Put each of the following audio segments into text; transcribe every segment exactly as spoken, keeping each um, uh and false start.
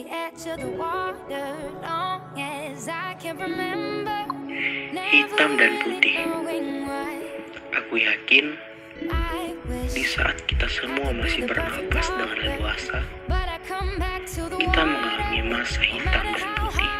Hitam dan putih. Aku yakin di saat kita semua masih bernapas dengan leluasa, kita mengalami masa hitam dan putih.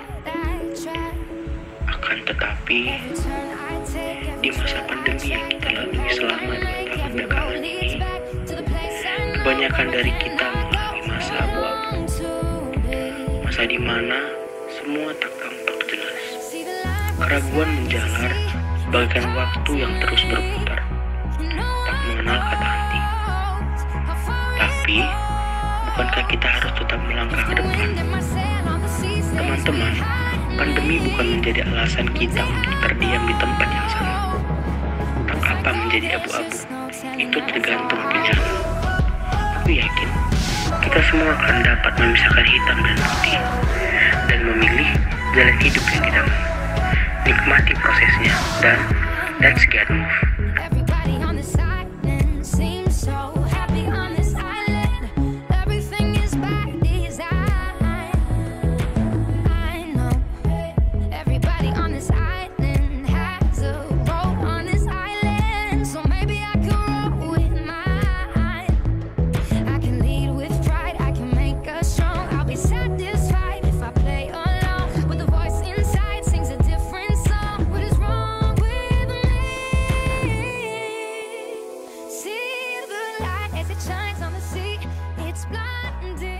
Akan tetapi, di masa pandemi yang kita lalui selama dua tahun belakangan ini, kebanyakan dari kita mengalami masa abu-abu. Masa di mana semua tak tampak jelas. Keraguan menjalar bagaikan waktu yang terus berputar, tak mengenal kata henti. Tapi, bukankah kita harus tetap melangkah ke depan? Teman-teman, pandemi bukan menjadi alasan kita untuk terdiam di tempat yang sama. Tak apa menjadi abu-abu, itu tergantung penjara. Aku yakin, kita semua akan dapat memisahkan hitam dan putih, dan memilih jalan hidup yang kita mau. Nikmati prosesnya, dan let's get move. Shines on the sea, it's blinding.